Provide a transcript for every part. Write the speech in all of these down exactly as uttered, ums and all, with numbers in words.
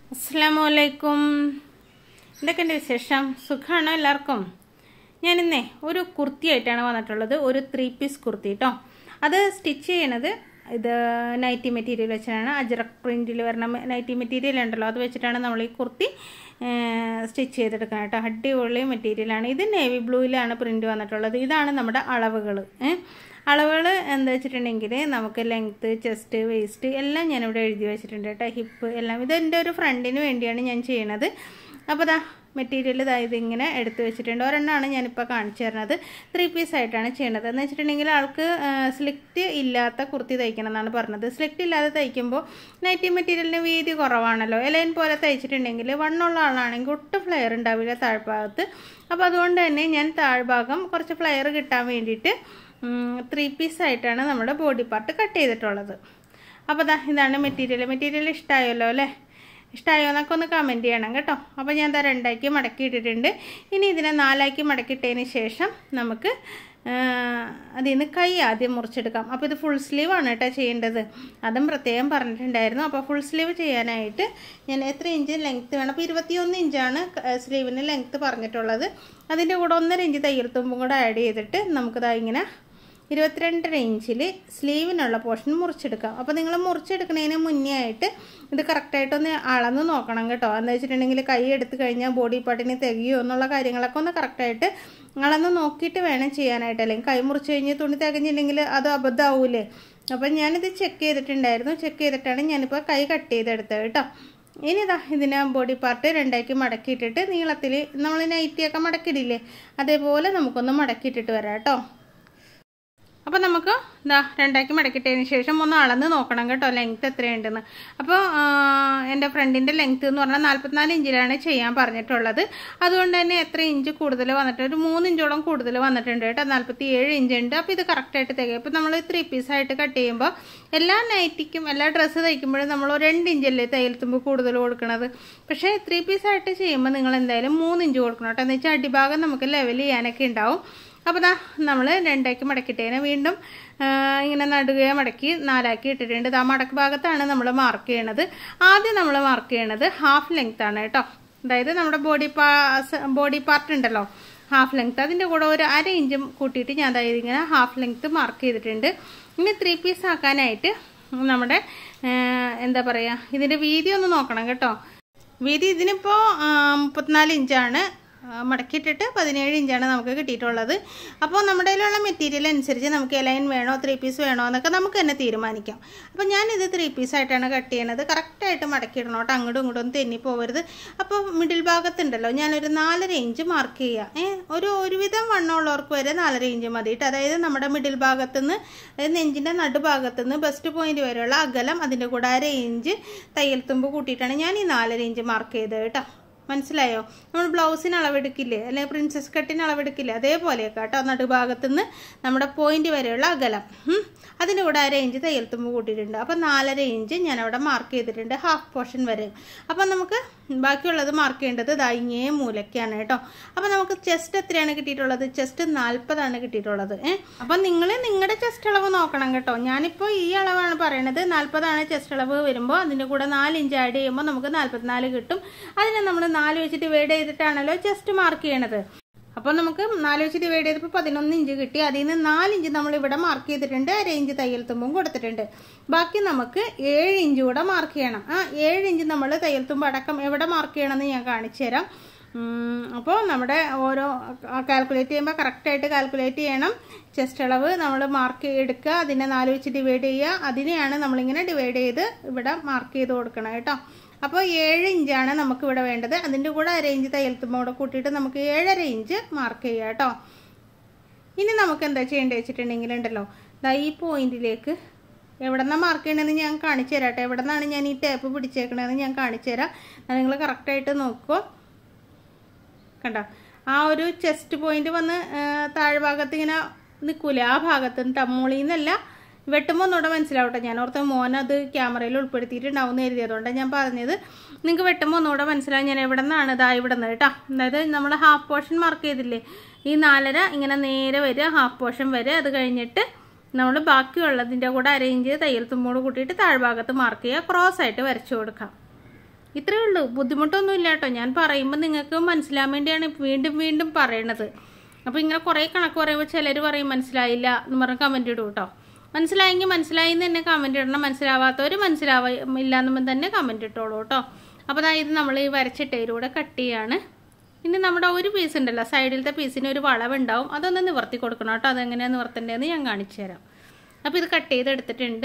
അസ്സലാമലൈക്കും. എന്തൊക്കെയുണ്ട് വിശേഷം? സുഖമാണോ എല്ലാവർക്കും? ഞാനിന്നേ ഒരു കുർത്തിയായിട്ടാണ് വന്നിട്ടുള്ളത്. ഒരു ത്രീ പീസ് കുർത്തി കേട്ടോ. അത് സ്റ്റിച്ച് ചെയ്യണത് ഇത് നൈറ്റി മെറ്റീരിയൽ വെച്ചിട്ടാണ്. അജ്രക് പ്രിൻറ്റിൽ വരുന്ന നൈറ്റി മെറ്റീരിയൽ ഉണ്ടല്ലോ, അത് വെച്ചിട്ടാണ് നമ്മൾ ഈ കുർത്തി സ്റ്റിച്ച് ചെയ്തെടുക്കുന്നത് കേട്ടോ. അടിപൊളി മെറ്റീരിയലാണ്. ഇത് നേവി ബ്ലൂയിലാണ് പ്രിൻറ്റ് വന്നിട്ടുള്ളത്. ഇതാണ് നമ്മുടെ അളവുകൾ. അളവുകൾ എന്താ വെച്ചിട്ടുണ്ടെങ്കിൽ നമുക്ക് ലെങ്ത്ത്, ചെസ്റ്റ്, വേസ്റ്റ് എല്ലാം ഞാനിവിടെ എഴുതി വെച്ചിട്ടുണ്ട് കേട്ടോ. ഹിപ്പ് എല്ലാം ഇത് എൻ്റെ ഒരു ഫ്രണ്ടിന് വേണ്ടിയാണ് ഞാൻ ചെയ്യണത്. അപ്പോൾ ദാ മെറ്റീരിയൽ ഇതാ ഇതിങ്ങനെ എടുത്ത് വെച്ചിട്ടുണ്ട്. ഒരെണ്ണമാണ് ഞാനിപ്പോൾ കാണിച്ചു തരുന്നത്. ത്രീ പീസായിട്ടാണ് ചെയ്യണത്. എന്ന് വെച്ചിട്ടുണ്ടെങ്കിൽ ആൾക്ക് സ്ലിക്റ്റ് ഇല്ലാത്ത കുർത്തി തയ്ക്കണം എന്നാണ് പറഞ്ഞത്. സ്ലിക്റ്റ് ഇല്ലാതെ തയ്ക്കുമ്പോൾ നൈറ്റി മെറ്റീരിയലിന് വീതി കുറവാണല്ലോ. എലൈൻ പോലെ തയ്ച്ചിട്ടുണ്ടെങ്കിൽ വണ്ണുള്ള ആളാണെങ്കിൽ ഒട്ടും ഫ്ലെയർ ഉണ്ടാവില്ല താഴ്ഭാഗത്ത്. അപ്പോൾ അതുകൊണ്ട് തന്നെ ഞാൻ താഴ്ഭാഗം കുറച്ച് ഫ്ലെയർ കിട്ടാൻ വേണ്ടിയിട്ട് ത്രീ പീസായിട്ടാണ് നമ്മുടെ ബോഡി പാർട്ട് കട്ട് ചെയ്തിട്ടുള്ളത്. അപ്പോൾ ദാ ഇതാണ് മെറ്റീരിയൽ. മെറ്റീരിയൽ ഇഷ്ടമായല്ലോ അല്ലേ? ഇഷ്ടമായോ എന്നൊക്കെ ഒന്ന് കമൻറ്റ് ചെയ്യണം കേട്ടോ. അപ്പോൾ ഞാൻ ദാ രണ്ടാക്കി മടക്കി ഇട്ടിട്ടുണ്ട്. ഇനി ഇതിനെ നാലാക്കി മടക്കിയിട്ടതിന് ശേഷം നമുക്ക് അതിൽ നിന്ന് കൈ ആദ്യം മുറിച്ചെടുക്കാം. അപ്പോൾ ഇത് ഫുൾ സ്ലീവ് ആണ് കേട്ടോ ചെയ്യേണ്ടത്. അതും പ്രത്യേകം പറഞ്ഞിട്ടുണ്ടായിരുന്നു. അപ്പോൾ ഫുൾ സ്ലീവ് ചെയ്യാനായിട്ട് ഞാൻ എത്ര ഇഞ്ച് ലെങ്ത്ത് വേണം? അപ്പോൾ ഇരുപത്തിയൊന്ന് ഇഞ്ചാണ് സ്ലീവിന് ലെങ്ത്ത് പറഞ്ഞിട്ടുള്ളത്. അതിൻ്റെ കൂടെ ഒന്നര ഇഞ്ച് തയ്യൽ തുമ്പും കൂടെ ആഡ് ചെയ്തിട്ട് നമുക്കിതാ ഇങ്ങനെ ഇരുപത്തിരണ്ടര ഇഞ്ചിൽ സ്ലീവിനുള്ള പോർഷൻ മുറിച്ചെടുക്കാം. അപ്പോൾ നിങ്ങൾ മുറിച്ചെടുക്കുന്നതിന് മുന്നേ ആയിട്ട് ഇത് കറക്റ്റായിട്ടൊന്ന് അളന്ന് നോക്കണം കേട്ടോ. എന്താ വെച്ചിട്ടുണ്ടെങ്കിൽ കൈ എടുത്തു കഴിഞ്ഞാൽ ബോഡി പാർട്ടിന് തികയോ എന്നുള്ള കാര്യങ്ങളൊക്കെ ഒന്ന് കറക്റ്റായിട്ട് അളന്ന് നോക്കിയിട്ട് വേണം ചെയ്യാനായിട്ട്. അല്ലെങ്കിൽ കൈ മുറിച്ച് കഴിഞ്ഞ് തുണി തികഞ്ഞില്ലെങ്കിൽ അത് അബദ്ധമാവൂലേ. അപ്പം ഞാനിത് ചെക്ക് ചെയ്തിട്ടുണ്ടായിരുന്നു. ചെക്ക് ചെയ്തിട്ടാണ് ഞാനിപ്പോൾ കൈ കട്ട് ചെയ്തെടുത്തത് കേട്ടോ. ഇനി ഇതാ ഇതിനെ ബോഡി പാർട്ട് രണ്ടാക്കി മടക്കിയിട്ടിട്ട് നീളത്തിൽ നമ്മൾ നൈറ്റിയൊക്കെ മടക്കിയിടില്ലേ, അതേപോലെ നമുക്കൊന്ന് മടക്കിയിട്ടിട്ട് വരാം കേട്ടോ. അപ്പോൾ നമുക്ക് ഇതാ രണ്ടാക്കി മടക്കിയിട്ടതിന് ശേഷം ഒന്ന് അളന്ന് നോക്കണം കേട്ടോ ലെങ്ത്ത് എത്രയുണ്ടെന്ന്. അപ്പോൾ എൻ്റെ ഫ്രണ്ടിൻ്റെ ലെങ്ത്ത് എന്ന് പറഞ്ഞാൽ നാൽപ്പത്തിനാല് ഇഞ്ചിലാണ് ചെയ്യാൻ പറഞ്ഞിട്ടുള്ളത്. അതുകൊണ്ട് തന്നെ എത്ര ഇഞ്ച് കൂടുതൽ വന്നിട്ട് ഒരു മൂന്ന് ഇഞ്ചോളം കൂടുതൽ വന്നിട്ടുണ്ട് കേട്ടോ. നാൽപ്പത്തി ഏഴ് ഇഞ്ച് ഉണ്ട്. അപ്പോൾ ഇത് കറക്റ്റായിട്ട് തികയും. ഇപ്പോൾ നമ്മൾ ത്രീ പീസായിട്ട് കട്ട് ചെയ്യുമ്പോൾ എല്ലാ നൈറ്റിക്കും എല്ലാ ഡ്രസ്സ് തയ്ക്കുമ്പോഴും നമ്മൾ രണ്ട് ഇഞ്ചല്ലേ തയ്യൽ തുമ്പ് കൂടുതൽ കൊടുക്കണത്. പക്ഷേ ത്രീ പീസായിട്ട് ചെയ്യുമ്പോൾ നിങ്ങൾ എന്തായാലും മൂന്ന് ഇഞ്ച് കൊടുക്കണം കേട്ടോ. എന്ന് വെച്ചാൽ അടിഭാഗം നമുക്ക് ലെവൽ ചെയ്യാനൊക്കെ ഉണ്ടാവും. അപ്പോൾ ദാ നമ്മൾ രണ്ടാക്കി മടക്കിയിട്ടേനെ വീണ്ടും ഇങ്ങനെ നടുകയെ മടക്കി നാലാക്കി ഇട്ടിട്ടുണ്ട്. ആ മടക്ക് ഭാഗത്താണ് നമ്മൾ മാർക്ക് ചെയ്യണത്. ആദ്യം നമ്മൾ മാർക്ക് ചെയ്യണത് ഹാഫ് ലെങ്ത് ആണ് കേട്ടോ. അതായത് നമ്മുടെ ബോഡി പാസ് ബോഡി പാർട്ട് ഉണ്ടല്ലോ, ഹാഫ് ലെങ്ത്. അതിൻ്റെ കൂടെ ഒരു അര ഇഞ്ചും കൂട്ടിയിട്ട് ഞാൻ അതായത് ഇങ്ങനെ ഹാഫ് ലെങ്ത് മാർക്ക് ചെയ്തിട്ടുണ്ട്. ഇനി ത്രീ പീസ് ആക്കാനായിട്ട് നമ്മുടെ എന്താ പറയുക, ഇതിൻ്റെ വീതി ഒന്ന് നോക്കണം കേട്ടോ. വീതി ഇതിനിപ്പോൾ മുപ്പത്തിനാല് ഇഞ്ചാണ്. മടക്കിയിട്ടിട്ട് പതിനേഴ് ഇഞ്ചാണ് നമുക്ക് കിട്ടിയിട്ടുള്ളത്. അപ്പോൾ നമ്മുടെ കയ്യിലുള്ള മെറ്റീരിയൽ അനുസരിച്ച് നമുക്ക് എലൈൻ വേണോ ത്രീ പീസ് വേണോ എന്നൊക്കെ നമുക്ക് തന്നെ തീരുമാനിക്കാം. അപ്പോൾ ഞാനിത് ത്രീ പീസായിട്ടാണ് കട്ട് ചെയ്യണത്. കറക്റ്റായിട്ട് മടക്കിയിടണം കേട്ടോ, അങ്ങോട്ടും ഇങ്ങോട്ടും ഒന്നും തെന്നി പോകരുത്. അപ്പോൾ മിഡിൽ ഭാഗത്തുണ്ടല്ലോ ഞാനൊരു നാലര ഇഞ്ച് മാർക്ക് ചെയ്യാം. ഏ ഒരു ഒരുവിധം വണ്ണമുള്ളവർക്ക് വരെ നാലര ഇഞ്ച് മതി കേട്ടോ. അതായത് നമ്മുടെ മിഡിൽ ഭാഗത്തുനിന്ന് അതായത് നെഞ്ചിൻ്റെ നടുഭാഗത്തുനിന്ന് ബെസ്റ്റ് പോയിന്റ് വരെയുള്ള അകലം, അതിൻ്റെ കൂടെ അര ഇഞ്ച് തയ്യൽ തുമ്പ് കൂട്ടിയിട്ടാണ് ഞാൻ ഈ നാലര ഇഞ്ച് മാർക്ക് ചെയ്തത് കേട്ടോ. മനസ്സിലായോ? നമ്മൾ ബ്ലൗസിന് അളവെടുക്കില്ലേ, അല്ലെങ്കിൽ പ്രിൻസസ് കട്ടിന് അളവെടുക്കില്ലേ, അതേപോലെയൊക്കെ കേട്ടോ. നടുഭാഗത്തുനിന്ന് നമ്മുടെ പോയിന്റ് വരെയുള്ള അകലം, അതിൻ്റെ കൂടെ അര ഇഞ്ച് തയ്യൽ തുമ്പ് കൂട്ടിയിട്ടുണ്ട്. അപ്പം നാലര ഇഞ്ച് ഞാൻ അവിടെ മാർക്ക് ചെയ്തിട്ടുണ്ട് ഹാഫ് പോർഷൻ വരെ. അപ്പം നമുക്ക് ബാക്കിയുള്ളത് മാർക്ക് ചെയ്യേണ്ടത് ദാ ഇങ്ങേ മൂലയ്ക്കാണ് കേട്ടോ. അപ്പം നമുക്ക് ചെസ്റ്റ് എത്രയാണ് കിട്ടിയിട്ടുള്ളത്? ചെസ്റ്റ് നാൽപ്പതാണ് കിട്ടിയിട്ടുള്ളത്. ഏഹ് അപ്പം നിങ്ങൾ നിങ്ങളുടെ ചെസ്റ്റ് അളവ് നോക്കണം കേട്ടോ. ഞാനിപ്പോൾ ഈ അളവാണ് പറയണത്. നാൽപ്പതാണ് ചെസ്റ്റ് അളവ് വരുമ്പോൾ അതിൻ്റെ കൂടെ നാല് ഇഞ്ച് ആഡ് ചെയ്യുമ്പോൾ നമുക്ക് നാൽപ്പത്തിനാല് കിട്ടും. അതിനെ നമ്മൾ നാല് വെച്ച് ഡിവൈഡ് ചെയ്തിട്ടാണല്ലോ ചെസ്റ്റ് മാർക്ക് ചെയ്യണത്. അപ്പോൾ നമുക്ക് നാല് വെച്ച് ഡിവൈഡ് ചെയ്തപ്പോൾ പതിനൊന്ന് ഇഞ്ച് കിട്ടി. അതിൽ നിന്ന് നാല് ഇഞ്ച് നമ്മൾ ഇവിടെ മാർക്ക് ചെയ്തിട്ടുണ്ട്. അര ഇഞ്ച് തയ്യൽ തുമ്പും കൊടുത്തിട്ടുണ്ട്. ബാക്കി നമുക്ക് ഏഴ് ഇഞ്ച് കൂടെ മാർക്ക് ചെയ്യണം. ആ ഏഴ് ഇഞ്ച് നമ്മൾ തയ്യൽ തുമ്പ് അടക്കം എവിടെ മാർക്ക് ചെയ്യണമെന്ന് ഞാൻ കാണിച്ചു തരാം. അപ്പോൾ നമ്മുടെ ഓരോ കാൽക്കുലേറ്റ് ചെയ്യുമ്പോൾ കറക്റ്റായിട്ട് കാൽക്കുലേറ്റ് ചെയ്യണം. ചെസ്റ്റ് അളവ് നമ്മൾ മാർക്ക് എടുക്കുക, അതിനെ നാല് വെച്ച് ഡിവൈഡ് ചെയ്യുക. അതിനെയാണ് നമ്മളിങ്ങനെ ഡിവൈഡ് ചെയ്ത് ഇവിടെ മാർക്ക് ചെയ്ത് കൊടുക്കണം കേട്ടോ. അപ്പോൾ ഏഴ് ഇഞ്ചാണ് നമുക്ക് ഇവിടെ വേണ്ടത്. അതിൻ്റെ കൂടെ അര ഇഞ്ച് തയ്യൽ തുമ്പോടെ കൂട്ടിയിട്ട് നമുക്ക് ഏഴര ഇഞ്ച് മാർക്ക് ചെയ്യാം കേട്ടോ. ഇനി നമുക്ക് എന്താ ചെയ്യേണ്ടത് വെച്ചിട്ടുണ്ടെങ്കിൽ ഉണ്ടല്ലോ, ദാ ഈ പോയിന്റിലേക്ക് എവിടെ നിന്നാണ് മാർക്ക് ചെയ്യണമെന്ന് ഞാൻ കാണിച്ചു തരാം കേട്ടോ. എവിടെ നിന്നാണ് ഞാൻ ഈ ടേപ്പ് പിടിച്ചേക്കണതെന്ന് ഞാൻ കാണിച്ചു തരാം. നിങ്ങൾ കറക്റ്റായിട്ട് നോക്കുമോ? കണ്ടോ, ആ ഒരു ചെസ്റ്റ് പോയിന്റ് വന്ന് താഴ്ഭാഗത്ത് ഇങ്ങനെ നിൽക്കൂലേ, ആ ഭാഗത്ത് നിന്ന് ടമ്മോളിന്നല്ല വെട്ടുമ്പോൾ ഒന്നുകൂടെ മനസ്സിലാവട്ടെ. ഞാൻ ഓർത്ത മോനത് ക്യാമറയിൽ ഉൾപ്പെടുത്തിയിട്ടുണ്ടാവും എന്ന് എഴുതി, അതുകൊണ്ടാണ് ഞാൻ പറഞ്ഞത്. നിങ്ങൾക്ക് വെട്ടുമ്പോൾ ഒന്നുകൂടെ മനസ്സിലാവും ഞാൻ എവിടെ നിന്നാണ് ഇതാ ഇവിടെ നിന്ന് കേട്ടോ. അതായത് നമ്മൾ ഹാഫ് പോർഷൻ മാർക്ക് ചെയ്തില്ലേ, ഈ നാലര ഇങ്ങനെ നേരെ വരിക, ഹാഫ് പോർഷൻ വരെ. അത് കഴിഞ്ഞിട്ട് നമ്മൾ ബാക്കിയുള്ളതിൻ്റെ കൂടെ അര ഇഞ്ച് തയ്യൽ തുമ്പോട് കൂട്ടിയിട്ട് താഴ്ഭാഗത്ത് മാർക്ക് ചെയ്യുക, ക്രോസ് ആയിട്ട് വരച്ചു കൊടുക്കാം. ഇത്രയേ ഉള്ളൂ, ബുദ്ധിമുട്ടൊന്നും ഇല്ല കേട്ടോ. ഞാൻ പറയുമ്പോൾ നിങ്ങൾക്ക് മനസ്സിലാൻ വേണ്ടിയാണ് വീണ്ടും വീണ്ടും പറയണത്. അപ്പോൾ ഇങ്ങനെ കുറേ കണക്ക് പറയുമ്പോൾ ചിലർ പറയും മനസ്സിലായില്ല എന്ന് പറഞ്ഞ് കമൻറ്റ് ഇടും കേട്ടോ. മനസ്സിലായെങ്കിൽ മനസ്സിലായി എന്ന് തന്നെ കമൻറ്റ് ഇടണം, മനസ്സിലാവാത്തവർ മനസ്സിലാവില്ല എന്നും തന്നെ കമൻറ്റ് ഇട്ടോളൂ കേട്ടോ. അപ്പോൾ അതായത് നമ്മൾ ഈ വരച്ചിട്ടയിലൂടെ കട്ട് ചെയ്യാണ്. ഇനി നമ്മുടെ ഒരു പീസ് ഉണ്ടല്ലോ, സൈഡിലത്തെ പീസിന് ഒരു വളവുണ്ടാവും, അതൊന്ന് നിവർത്തി കൊടുക്കണം കേട്ടോ. അതെങ്ങനെയാണ് നിവർത്തേണ്ടതെന്ന് ഞാൻ കാണിച്ചു തരാം. അപ്പോൾ ഇത് കട്ട് ചെയ്തെടുത്തിട്ടുണ്ട്.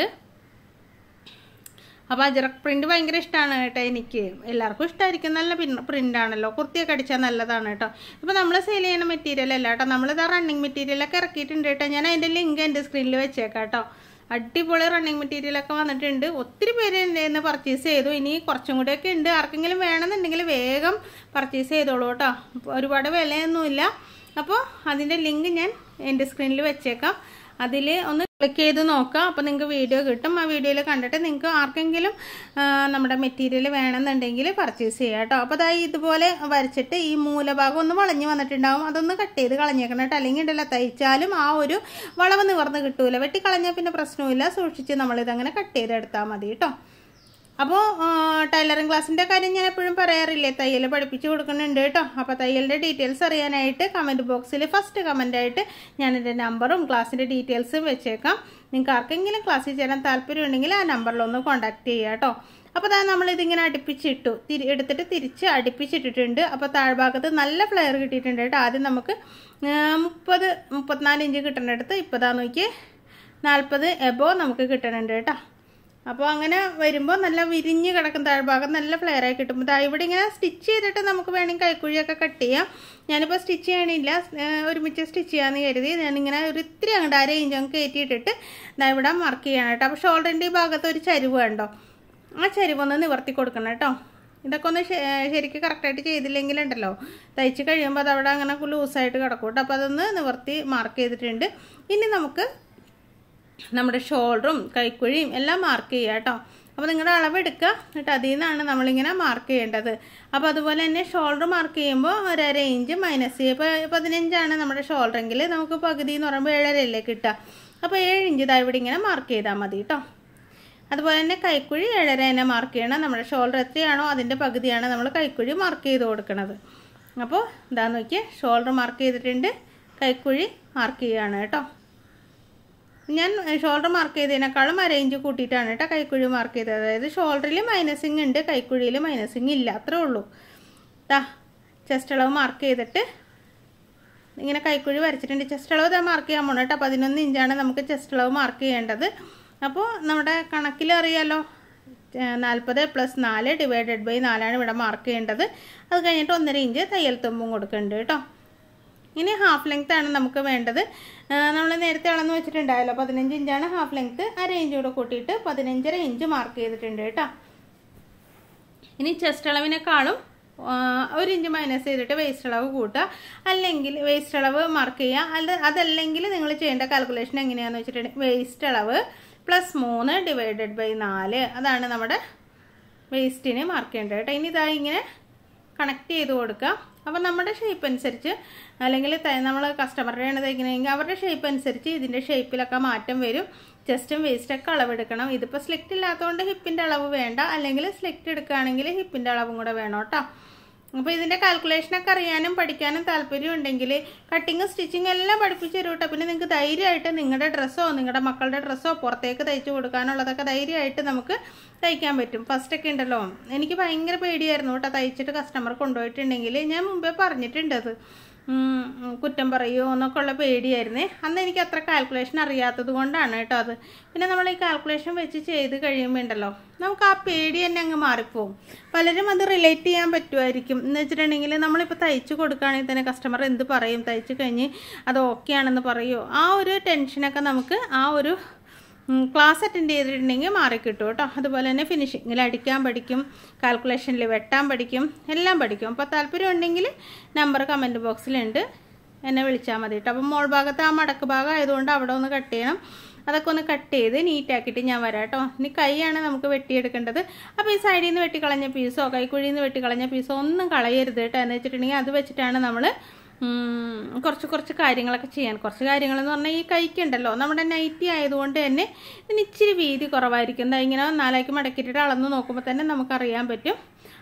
അപ്പോൾ അജറക് പ്രിൻറ്റ് ഭയങ്കര ഇഷ്ടമാണ് കേട്ടോ എനിക്ക്. എല്ലാവർക്കും ഇഷ്ടമായിരിക്കും, നല്ല പ്രിൻ്റാണല്ലോ, കുർത്തിയൊക്കെ അടിച്ചാൽ നല്ലതാണ് കേട്ടോ. ഇപ്പോൾ നമ്മൾ സെയിൽ ചെയ്യുന്ന മെറ്റീരിയൽ അല്ല കേട്ടോ, നമ്മളിതാ റണ്ണിങ് മെറ്റീരിയലൊക്കെ ഇറക്കിയിട്ടുണ്ട് കേട്ടോ. ഞാൻ അതിൻ്റെ ലിങ്ക് എൻ്റെ സ്ക്രീനിൽ വെച്ചേക്കാം കേട്ടോ. അടിപൊളി റണ്ണിങ് മെറ്റീരിയലൊക്കെ വന്നിട്ടുണ്ട്. ഒത്തിരി പേര് എൻ്റെ നിന്ന് പർച്ചേസ് ചെയ്തു. ഇനി കുറച്ചും കൂടെയൊക്കെ ഉണ്ട്. ആർക്കെങ്കിലും വേണമെന്നുണ്ടെങ്കിൽ വേഗം പർച്ചേസ് ചെയ്തോളൂ കേട്ടോ. ഒരുപാട് വിലയൊന്നുമില്ല. അപ്പോൾ അതിൻ്റെ ലിങ്ക് ഞാൻ എൻ്റെ സ്ക്രീനിൽ വെച്ചേക്കാം. അതിൽ ഒന്ന് ക്ലിക്ക് ചെയ്ത് നോക്കാം. അപ്പോൾ നിങ്ങൾക്ക് വീഡിയോ കിട്ടും. ആ വീഡിയോയിൽ കണ്ടിട്ട് നിങ്ങൾക്ക് ആർക്കെങ്കിലും നമ്മുടെ മെറ്റീരിയൽ വേണമെന്നുണ്ടെങ്കിൽ പർച്ചേസ് ചെയ്യാം കേട്ടോ. അപ്പോൾ അതായത് ഇതുപോലെ വരച്ചിട്ട് ഈ മൂലഭാഗം ഒന്ന് വളഞ്ഞ് വന്നിട്ടുണ്ടാവും, അതൊന്ന് കട്ട് ചെയ്ത് കളഞ്ഞേക്കണം കേട്ടോ. അല്ലെങ്കിൽ ഉണ്ടല്ലോ തയ്ച്ചാലും ആ ഒരു വളവ് നിവർന്ന് കിട്ടൂല. വെട്ടി കളഞ്ഞാൽ പിന്നെ പ്രശ്നമില്ല. സൂക്ഷിച്ച് നമ്മളിതങ്ങനെ കട്ട് ചെയ്തെടുത്താൽ മതി കേട്ടോ. അപ്പോൾ ടൈലറിങ് ക്ലാസ്സിൻ്റെ കാര്യം ഞാൻ എപ്പോഴും പറയാറില്ലേ, തയ്യൽ പഠിപ്പിച്ച് കൊടുക്കുന്നുണ്ട് കേട്ടോ. അപ്പോൾ തയ്യലിൻ്റെ ഡീറ്റെയിൽസ് അറിയാനായിട്ട് കമൻറ്റ് ബോക്സിൽ ഫസ്റ്റ് കമൻറ്റായിട്ട് ഞാനെൻ്റെ നമ്പറും ക്ലാസ്സിൻ്റെ ഡീറ്റെയിൽസും വെച്ചേക്കാം. നിങ്ങൾക്ക് ആർക്കെങ്കിലും ക്ലാസ്സിൽ ചേരാൻ താല്പര്യമുണ്ടെങ്കിൽ ആ നമ്പറിലൊന്ന് കോൺടാക്ട് ചെയ്യുക കേട്ടോ. അപ്പോൾ അതാ നമ്മളിതിങ്ങനെ അടുപ്പിച്ചിട്ടു, തിരി എടുത്തിട്ട് തിരിച്ച് അടുപ്പിച്ചിട്ടിട്ടുണ്ട്. അപ്പോൾ താഴ്ഭാഗത്ത് നല്ല ഫ്ലെയർ കിട്ടിയിട്ടുണ്ട് കേട്ടോ. ആദ്യം നമുക്ക് മുപ്പത് മുപ്പത്തിനാല് ഇഞ്ച് കിട്ടേണ്ടടുത്ത് ഇപ്പോൾ ഇതാ നോക്കി നാൽപ്പത് എബോ നമുക്ക് കിട്ടണുണ്ട് കേട്ടോ. അപ്പോൾ അങ്ങനെ വരുമ്പോൾ നല്ല വിരിഞ്ഞ് കിടക്കുന്ന താഴ്ഭാഗം നല്ല ഫ്ലെയറായി കിട്ടും. ഇതാ ഇവിടെ ഇങ്ങനെ സ്റ്റിച്ച് ചെയ്തിട്ട് നമുക്ക് വേണമെങ്കിൽ കൈക്കുഴിയൊക്കെ കട്ട് ചെയ്യാം. ഞാനിപ്പോൾ സ്റ്റിച്ച് ചെയ്യണില്ല, ഒരുമിച്ച് സ്റ്റിച്ച് ചെയ്യാമെന്ന് കരുതി ഞാനിങ്ങനെ ഒരു ഇത്തിരി അങ്ങോട്ട് അര ഇഞ്ച് അങ്ങ് കയറ്റിയിട്ടിട്ട് ഇതാ ഇവിടെ മാർക്ക് ചെയ്യണം കേട്ടോ. അപ്പോൾ ഷോൾഡറിൻ്റെ ഈ ഭാഗത്ത് ഒരു ചരിവ് കണ്ടോ, ആ ചരിവൊന്ന് നിവർത്തി കൊടുക്കണം കേട്ടോ. ഇതൊക്കെ ഒന്ന് ശരിക്കും കറക്റ്റായിട്ട് ചെയ്തില്ലെങ്കിലുണ്ടല്ലോ തയ്ച്ച് കഴിയുമ്പോൾ അതവിടെ അങ്ങനെ ലൂസായിട്ട് കിടക്കും കേട്ടോ. അപ്പോൾ അതൊന്ന് നിവർത്തി മാർക്ക് ചെയ്തിട്ടുണ്ട്. ഇനി നമുക്ക് നമ്മുടെ ഷോൾഡറും കൈക്കുഴിയും എല്ലാം മാർക്ക് ചെയ്യുക കേട്ടോ. അപ്പോൾ നിങ്ങളുടെ അളവെടുക്കുക, എന്നിട്ട് അതിൽ നിന്നാണ് നമ്മളിങ്ങനെ മാർക്ക് ചെയ്യേണ്ടത്. അപ്പോൾ അതുപോലെ തന്നെ ഷോൾഡർ മാർക്ക് ചെയ്യുമ്പോൾ ഒരര ഇഞ്ച് മൈനസ് ചെയ്യുക. ഇപ്പോൾ പതിനഞ്ചാണ് നമ്മുടെ ഷോൾഡറെങ്കിൽ നമുക്ക് പകുതി എന്ന് പറയുമ്പോൾ ഏഴരയല്ലേ കിട്ടുക. അപ്പോൾ ഏഴ് ഇഞ്ച് ഇതാ ഇവിടെ ഇങ്ങനെ മാർക്ക് ചെയ്താൽ മതി കേട്ടോ. അതുപോലെ തന്നെ കൈക്കുഴി ഏഴര തന്നെ മാർക്ക് ചെയ്യണം. നമ്മുടെ ഷോൾഡർ എത്രയാണോ അതിൻ്റെ പകുതിയാണ് നമ്മൾ കൈക്കുഴി മാർക്ക് ചെയ്ത് കൊടുക്കുന്നത്. അപ്പോൾ ഇതാ നോക്കിയേ, ഷോൾഡർ മാർക്ക് ചെയ്തിട്ടുണ്ട്, കൈക്കുഴി മാർക്ക് ചെയ്യുകയാണ് കേട്ടോ. ഞാൻ ഷോൾഡർ മാർക്ക് ചെയ്തതിനേക്കാളും അര ഇഞ്ച് കൂട്ടിയിട്ടാണ് കേട്ടോ കൈക്കുഴി മാർക്ക് ചെയ്തത്. അതായത് ഷോൾഡറിൽ മൈനസിങ് ഉണ്ട്, കൈക്കുഴിയിൽ മൈനസിങ് ഇല്ല, അത്രേ ഉള്ളൂ. ദാ ചെസ്റ്റ് അളവ് മാർക്ക് ചെയ്തിട്ട് ഇങ്ങനെ കൈക്കുഴി വരച്ചിട്ടുണ്ട്. ചെസ്റ്റ് അളവ് ഇതാ മാർക്ക് ചെയ്യാൻ പോകണം കേട്ടോ. പതിനൊന്ന് ഇഞ്ചാണ് നമുക്ക് ചെസ്റ്റ് അളവ് മാർക്ക് ചെയ്യേണ്ടത്. അപ്പോൾ നമ്മുടെ കണക്കിൽ അറിയാലോ, നാൽപ്പത് പ്ലസ് നാല് ഡിവൈഡഡ് ബൈ നാലാണ് ഇവിടെ മാർക്ക് ചെയ്യേണ്ടത്. അത് കഴിഞ്ഞിട്ട് ഒന്നര ഇഞ്ച് തയ്യൽ തുമ്പും കൊടുക്കുന്നുണ്ട് കേട്ടോ. ഇനി ഹാഫ് ലെങ്ത് ആണ് നമുക്ക് വേണ്ടത്. നമ്മൾ നേരത്തെ അളന്ന് വെച്ചിട്ടുണ്ടായല്ലോ, പതിനഞ്ച് ഇഞ്ചാണ് ഹാഫ് ലെങ്ത്. അര ഇഞ്ച് കൂടെ കൂട്ടിയിട്ട് പതിനഞ്ചര ഇഞ്ച് മാർക്ക് ചെയ്തിട്ടുണ്ട് കേട്ടോ. ഇനി ചെസ്റ്റ് അളവിനേക്കാളും ഒരു ഇഞ്ച് മൈനസ് ചെയ്തിട്ട് വേസ്റ്റ് അളവ് കൂട്ടുക, അല്ലെങ്കിൽ വേസ്റ്റ് അളവ് മാർക്ക് ചെയ്യുക. അല്ല അതല്ലെങ്കിൽ നിങ്ങൾ ചെയ്യേണ്ട കാൽക്കുലേഷൻ എങ്ങനെയാണെന്ന് വെച്ചിട്ടുണ്ടെങ്കിൽ വേസ്റ്റ് അളവ് പ്ലസ് മൂന്ന് ഡിവൈഡഡ് ബൈ നാല്, അതാണ് നമ്മുടെ വേസ്റ്റിന് മാർക്ക് ചെയ്യേണ്ടത് കേട്ടോ. ഇനി ഇതാ ഇങ്ങനെ കണക്ട് ചെയ്ത് കൊടുക്കുക. അപ്പോൾ നമ്മുടെ ഷേപ്പ് അനുസരിച്ച്, അല്ലെങ്കിൽ നമ്മൾ കസ്റ്റമറുടെ ആണ് തയ്ക്കണമെങ്കിൽ അവരുടെ ഷേപ്പ് അനുസരിച്ച് ഇതിൻ്റെ ഷേപ്പിലൊക്കെ മാറ്റം വരും. ചെസ്റ്റും വേസ്റ്റൊക്കെ അളവെടുക്കണം. ഇതിപ്പോൾ സ്ലിക്റ്റ് ഇല്ലാത്തതുകൊണ്ട് ഹിപ്പിൻ്റെ അളവ് വേണ്ട, അല്ലെങ്കിൽ സ്ലിക്റ്റ് എടുക്കുകയാണെങ്കിൽ ഹിപ്പിൻ്റെ അളവും കൂടെ വേണം കേട്ടോ. അപ്പോൾ ഇതിൻ്റെ കാൽക്കുലേഷനൊക്കെ അറിയാനും പഠിക്കാനും താല്പര്യം ഉണ്ടെങ്കിൽ കട്ടിങ് സ്റ്റിച്ചിങ് എല്ലാം പഠിപ്പിച്ച് തരും കേട്ടോ. പിന്നെ നിങ്ങൾക്ക് ധൈര്യമായിട്ട് നിങ്ങളുടെ ഡ്രസ്സോ നിങ്ങളുടെ മക്കളുടെ ഡ്രസ്സോ പുറത്തേക്ക് തയ്ച്ചു കൊടുക്കാനുള്ളതൊക്കെ ധൈര്യമായിട്ട് നമുക്ക് തയ്ക്കാൻ പറ്റും. ഫസ്റ്റൊക്കെ ഉണ്ടല്ലോ എനിക്ക് ഭയങ്കര പേടിയായിരുന്നു കേട്ടോ, തയ്ച്ചിട്ട് കസ്റ്റമർ കൊണ്ടുപോയിട്ടുണ്ടെങ്കിൽ. ഞാൻ മുമ്പേ പറഞ്ഞിട്ടുണ്ട് അത് കുറ്റം പറയുമോ എന്നൊക്കെ ഉള്ള പേടിയായിരുന്നേ. അന്ന് എനിക്ക് അത്ര കാൽക്കുലേഷൻ അറിയാത്തത് കൊണ്ടാണ് കേട്ടോ അത്. പിന്നെ നമ്മൾ ഈ കാൽക്കുലേഷൻ വെച്ച് ചെയ്ത് കഴിയുമ്പോൾ ഉണ്ടല്ലോ നമുക്ക് ആ പേടി തന്നെ അങ്ങ് മാറിപ്പോവും. പലരും അത് റിലേറ്റ് ചെയ്യാൻ പറ്റുമായിരിക്കും. എന്ന് വെച്ചിട്ടുണ്ടെങ്കിൽ നമ്മളിപ്പോൾ തയ്ച്ച് കൊടുക്കുകയാണെങ്കിൽ തന്നെ കസ്റ്റമർ എന്ത് പറയും, തയ്ച്ച് കഴിഞ്ഞ് അത് ഓക്കെ ആണെന്ന് പറയുമോ, ആ ഒരു ടെൻഷനൊക്കെ നമുക്ക് ആ ഒരു ക്ലാസ് അറ്റൻഡ് ചെയ്തിട്ടുണ്ടെങ്കിൽ മാറിക്കിട്ടും കേട്ടോ. അതുപോലെ തന്നെ ഫിനിഷിങ്ങിൽ അടിക്കാൻ പഠിക്കും, കാൽക്കുലേഷനിൽ വെട്ടാൻ പഠിക്കും, എല്ലാം പഠിക്കും. അപ്പോൾ താല്പര്യം ഉണ്ടെങ്കിൽ നമ്പർ കമൻറ്റ് ബോക്സിലുണ്ട്, എന്നെ വിളിച്ചാൽ മതി കേട്ടോ. അപ്പം മോൾ ഭാഗത്ത് ആ മടക്ക് ഭാഗം ആയതുകൊണ്ട് അവിടെ ഒന്ന് കട്ട് ചെയ്യണം. അതൊക്കെ ഒന്ന് കട്ട് ചെയ്ത് നീറ്റാക്കിയിട്ട് ഞാൻ വരാം കേട്ടോ. ഇനി കൈയാണ് നമുക്ക് വെട്ടിയെടുക്കേണ്ടത്. അപ്പോൾ ഈ സൈഡിൽ നിന്ന് വെട്ടിക്കളഞ്ഞ പീസോ കൈക്കുഴിയിൽ നിന്ന് വെട്ടിക്കളഞ്ഞ പീസോ ഒന്നും കളയരുത് കേട്ടോ. എന്ന് വെച്ചിട്ടുണ്ടെങ്കിൽ അത് വെച്ചിട്ടാണ് നമ്മൾ കുറച്ച് കുറച്ച് കാര്യങ്ങളൊക്കെ ചെയ്യാൻ. കുറച്ച് കാര്യങ്ങളെന്ന് പറഞ്ഞാൽ ഈ കൈക്കുണ്ടല്ലോ നമ്മുടെ നൈറ്റി ആയതുകൊണ്ട് തന്നെ ഇതിന് ഇച്ചിരി വീതി കുറവായിരിക്കും. എന്താ ഇങ്ങനെ നാലാക്കി മടക്കിയിട്ട് അളന്ന് നോക്കുമ്പോൾ തന്നെ നമുക്കറിയാൻ പറ്റും.